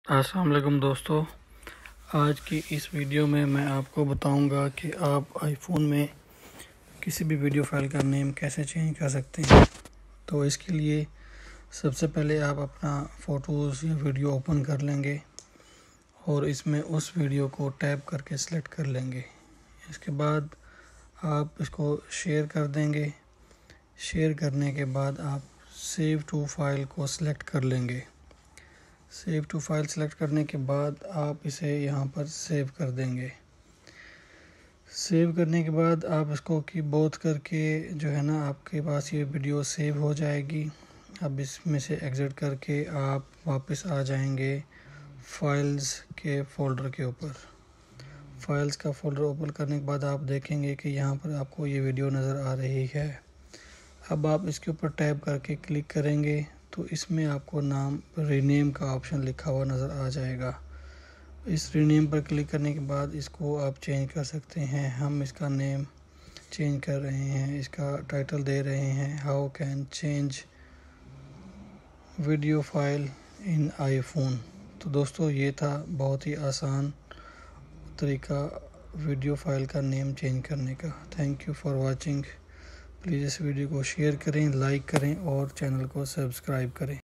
अस्सलाम वालेकुम दोस्तों, आज की इस वीडियो में मैं आपको बताऊंगा कि आप आईफोन में किसी भी वीडियो फाइल का नेम कैसे चेंज कर सकते हैं। तो इसके लिए सबसे पहले आप अपना फ़ोटोज़ या वीडियो ओपन कर लेंगे और इसमें उस वीडियो को टैप करके सिलेक्ट कर लेंगे। इसके बाद आप इसको शेयर कर देंगे। शेयर करने के बाद आप सेव टू फाइल को सिलेक्ट कर लेंगे। सेव टू फाइल सेलेक्ट करने के बाद आप इसे यहाँ पर सेव कर देंगे। सेव करने के बाद आप इसको कीबोर्ड करके जो है ना, आपके पास ये वीडियो सेव हो जाएगी। अब इसमें से एग्ज़िट करके आप वापस आ जाएंगे फाइल्स के फ़ोल्डर के ऊपर। फाइल्स का फ़ोल्डर ओपन करने के बाद आप देखेंगे कि यहाँ पर आपको ये वीडियो नज़र आ रही है। अब आप इसके ऊपर टैप करके क्लिक करेंगे तो इसमें आपको नाम रीनेम का ऑप्शन लिखा हुआ नज़र आ जाएगा। इस रीनेम पर क्लिक करने के बाद इसको आप चेंज कर सकते हैं। हम इसका नेम चेंज कर रहे हैं, इसका टाइटल दे रहे हैं how can change video file in iPhone. तो दोस्तों, ये था बहुत ही आसान तरीका वीडियो फाइल का नेम चेंज करने का। Thank you for watching. Please इस वीडियो को शेयर करें, लाइक करें और चैनल को सब्सक्राइब करें।